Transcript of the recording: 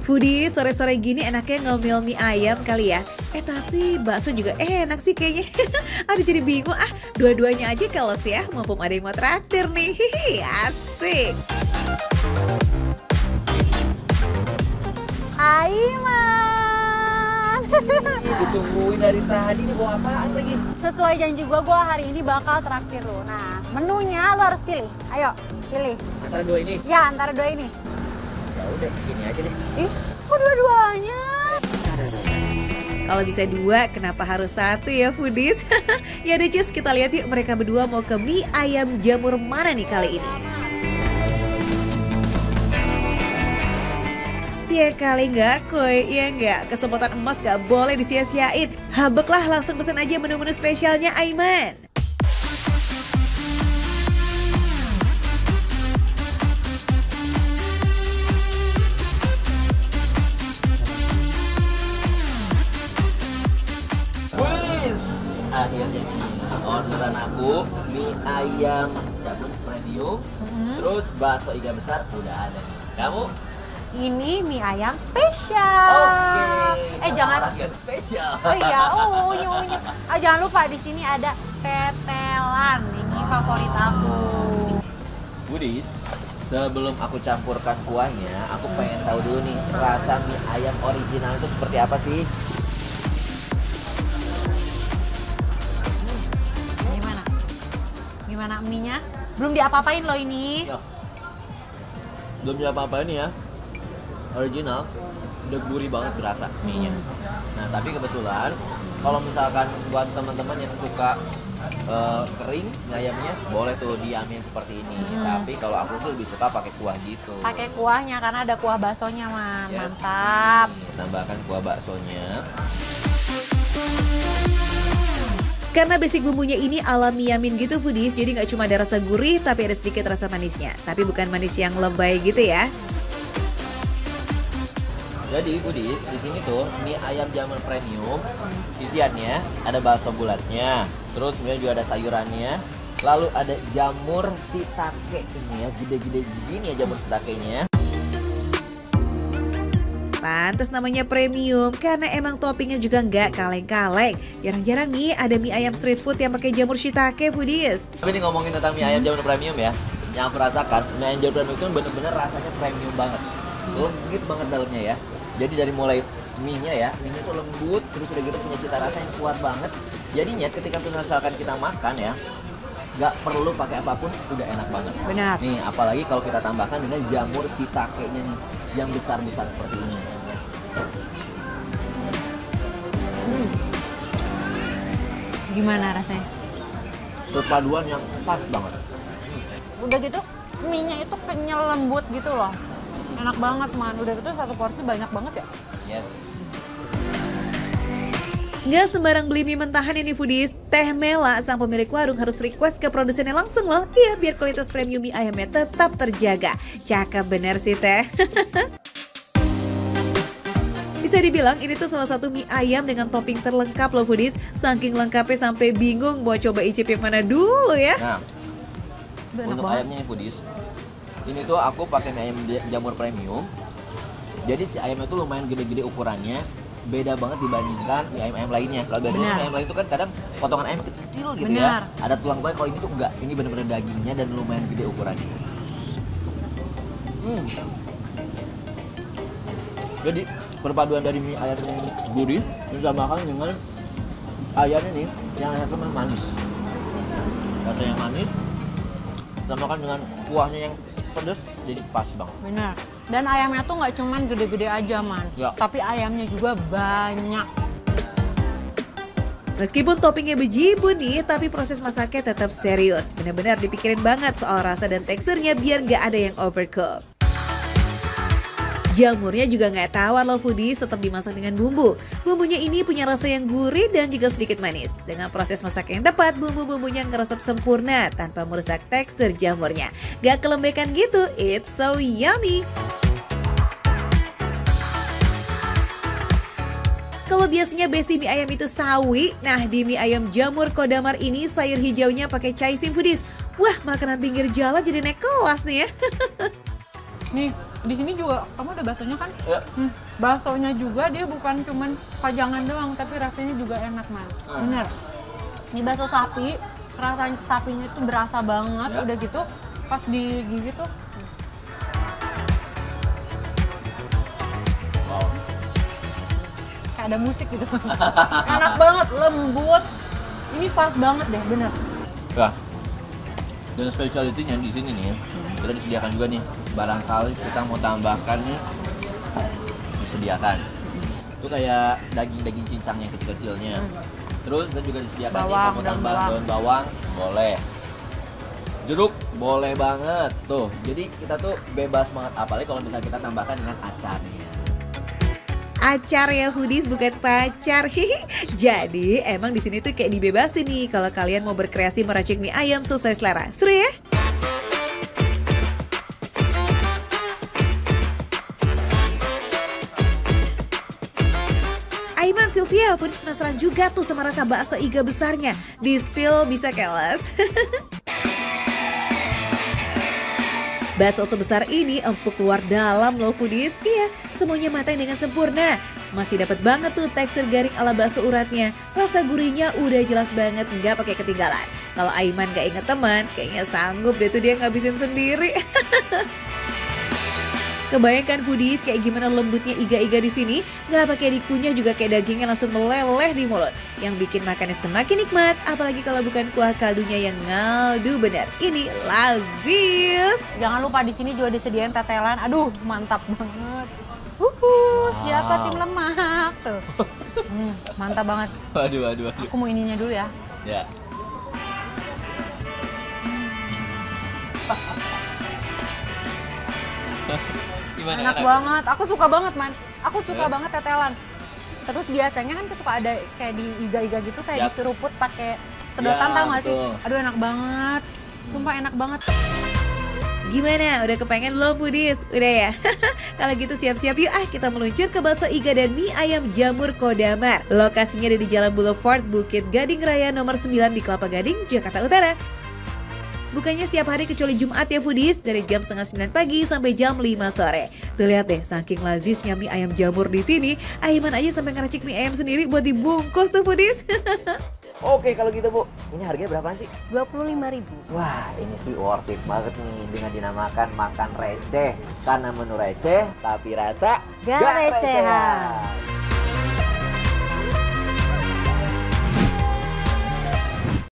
Foodie, sore-sore gini enaknya ngomel mie ayam kali ya. Tapi bakso juga enak sih kayaknya. Aduh jadi bingung dua-duanya aja keles ya. Mumpung ada yang mau traktir nih. Hihi, asik. Aiman. Ditungguin dari tadi nih, bawa apaan lagi? Sesuai janji gue hari ini bakal traktir lu. Nah, menunya lu harus pilih. Ayo, pilih. Antara dua ini? Ya, antara dua ini. Ya udah, gini aja deh. Ih, kok dua-duanya? Kalau bisa dua, kenapa harus satu ya foodies? Ya deh Cus, kita lihat yuk mereka berdua mau ke mie ayam jamur mana nih kali ini. Ya kali nggak Koy, ya nggak? Kesempatan emas nggak boleh disia-siain. Habeklah langsung pesan aja menu-menu spesialnya Aiman. Akhirnya nih orderan aku mie ayam jamur premium, terus bakso iga besar udah ada nih. Kamu? Ini mie ayam spesial. Oke. Jangan. Spesial. Oh iya, unyu. Jangan lupa di sini ada tetelan. Ini favorit aku. Budis, sebelum aku campurkan kuahnya, aku pengen tahu dulu nih rasa mie ayam original itu seperti apa sih? Gimana mie-nya? Belum diapa-apain loh ini. Nah, belum diapa-apain ya. Original, udah gurih banget berasa mie-nya. Nah, tapi kebetulan kalau misalkan buat teman-teman yang suka kering mie ayamnya, boleh tuh diamin seperti ini. Tapi kalau aku tuh lebih suka pakai kuah gitu. Pakai kuahnya karena ada kuah baksonya, Man. Yes. Mantap. Nih, tambahkan kuah baksonya. Karena basic bumbunya ini ala mie yamin gitu foodies, jadi nggak cuma ada rasa gurih tapi ada sedikit rasa manisnya. Tapi bukan manis yang lebay gitu ya. Jadi foodies, di sini tuh mie ayam jamur premium, isiannya ada bakso bulatnya, terus kemudian juga ada sayurannya, lalu ada jamur shiitake ini ya, gede-gede gini ya jamur shiitakenya. Pantes namanya premium karena emang toppingnya juga nggak kaleng-kaleng. Jarang-jarang nih ada mie ayam street food yang pakai jamur shiitake foodies. Tapi ini ngomongin tentang mie ayam jamur premium ya, yang aku rasakan mie ayam jamur premium itu bener-bener rasanya premium banget, legit banget dalamnya ya. Jadi dari mulai mie-nya ya, mie-nya tuh lembut, terus udah gitu punya cita rasa yang kuat banget. Jadinya ketika misalkan kita makan ya, nggak perlu pakai apapun, udah enak banget. Benar. Nih, apalagi kalau kita tambahkan dengan jamur shiitake-nya nih, yang besar-besar seperti ini. Gimana rasanya? Perpaduan yang pas banget. Udah gitu, mie-nya itu kenyal lembut gitu loh. Enak banget, Man. Udah gitu satu porsi banyak banget ya. Yes. Nggak sembarang beli mie mentahan ini foodies. Teh Mela, sang pemilik warung harus request ke produsennya langsung loh. Iya, biar kualitas premium mie ayamnya tetap terjaga. Cakep bener sih Teh. Bisa dibilang ini tuh salah satu mie ayam dengan topping terlengkap loh foodies. Saking lengkapnya sampai bingung mau coba icip yang mana dulu ya. Nah, untuk ayamnya nih foodies, ini tuh aku pakai mie ayam jamur premium. Jadi si ayamnya tuh lumayan gede-gede ukurannya. Beda banget dibandingkan mie ayam-ayam lainnya. Kalau biasanya mie ayam lain itu kan kadang potongan ayam kecil gitu ya. Ada tulang tulangnya, kalau ini tuh enggak. Ini bener-bener dagingnya dan lumayan gede ukurannya. Jadi perpaduan dari mie ayam yang gurih ditambahkan dengan ayamnya nih yang satu manis. Rasanya manis ditambahkan dengan kuahnya yang pedas, jadi pas banget. Benar. Dan ayamnya tuh nggak cuman gede-gede aja, Man. Ya. Tapi ayamnya juga banyak. Meskipun toppingnya bejibun nih, tapi proses masaknya tetap serius. Benar-benar dipikirin banget soal rasa dan teksturnya biar nggak ada yang overcook. Jamurnya juga nggak tawar loh foodies, tetap dimasak dengan bumbu. Bumbunya ini punya rasa yang gurih dan juga sedikit manis. Dengan proses masak yang tepat, bumbu-bumbunya ngeresep sempurna tanpa merusak tekstur jamurnya. Gak kelembekan gitu, it's so yummy. Kalau biasanya besti mie ayam itu sawi, nah di mie ayam jamur Kodamar ini sayur hijaunya pakai caising foodies. Wah, makanan pinggir jalan jadi naik kelas nih ya. Nih, Di sini juga kamu ada baksonya kan? Ya. Baksonya juga dia bukan cuman pajangan doang, tapi rasanya juga enak, Man. Bener. Ini bakso sapi, rasa sapinya itu berasa banget. Ya. Udah gitu pas digigit tuh Wow. kayak ada musik gitu. Enak banget, lembut. Ini pas banget deh, bener. Nah, dan specialty-nya di sini nih, kita disediakan juga nih, barangkali kita mau tambahkan nih, disediakan. Itu kayak daging-daging cincang yang kecil-kecilnya. Terus kita juga disediakan nih, Bawang, mau tambah daun bawang, boleh. Jeruk, boleh banget. Tuh, jadi kita tuh bebas banget, apalagi kalau misalnya kita tambahkan dengan acarnya. Acar ya foodies, bukan pacar. Jadi emang di sini tuh kayak dibebasin nih kalau kalian mau berkreasi meracik mie ayam sesuai selera. Seru ya? Aiman, Sylvia, foodies penasaran juga tuh sama rasa bakso iga besarnya. Di spill bisa keles. Bakso sebesar ini empuk luar dalam loh foodies. Iya, semuanya matang dengan sempurna. Masih dapat banget tuh tekstur garing ala bakso uratnya. Rasa gurihnya udah jelas banget, nggak pakai ketinggalan. Kalau Aiman nggak inget teman, kayaknya sanggup deh tuh dia ngabisin sendiri. Kebayangkan foodies kayak gimana lembutnya iga-iga di sini, nggak pakai dikunyah juga kayak dagingnya langsung meleleh di mulut. Yang bikin makannya semakin nikmat, apalagi kalau bukan kuah kaldunya yang ngaldu bener. Ini lazis. Jangan lupa di sini juga disediain tetelan. Aduh, mantap banget. Siapa tim lemak tuh? Mantap banget. Waduh. Aku mau ininya dulu ya. Ya. Gimana, Enak banget. Aku suka banget, Man. Aku suka banget tetelan. Terus biasanya kan suka ada kayak di iga-iga gitu, kayak diseruput pakai sedotan, tau gak sih? Aduh, enak banget. Sumpah enak banget. Gimana? Udah kepengen belum foodies? Udah ya? Kalau gitu siap-siap yuk kita meluncur ke bakso iga dan mie ayam Jamur Kodamar. Lokasinya ada di Jalan Boulevard Bukit Gading Raya nomor 9 di Kelapa Gading, Jakarta Utara. Bukanya setiap hari kecuali Jumat ya foodies, dari jam setengah 9 pagi sampai jam 5 sore. Tuh lihat deh, saking lazisnya mie ayam jamur di sini, Aiman aja sampai ngeracik mie ayam sendiri buat dibungkus tuh foodies. Oke, kalau gitu Bu, ini harganya berapa sih? 25.000. Wah, ini sih worth it banget nih dengan dinamakan makan receh. Karena menu receh, tapi rasa Gak recehan.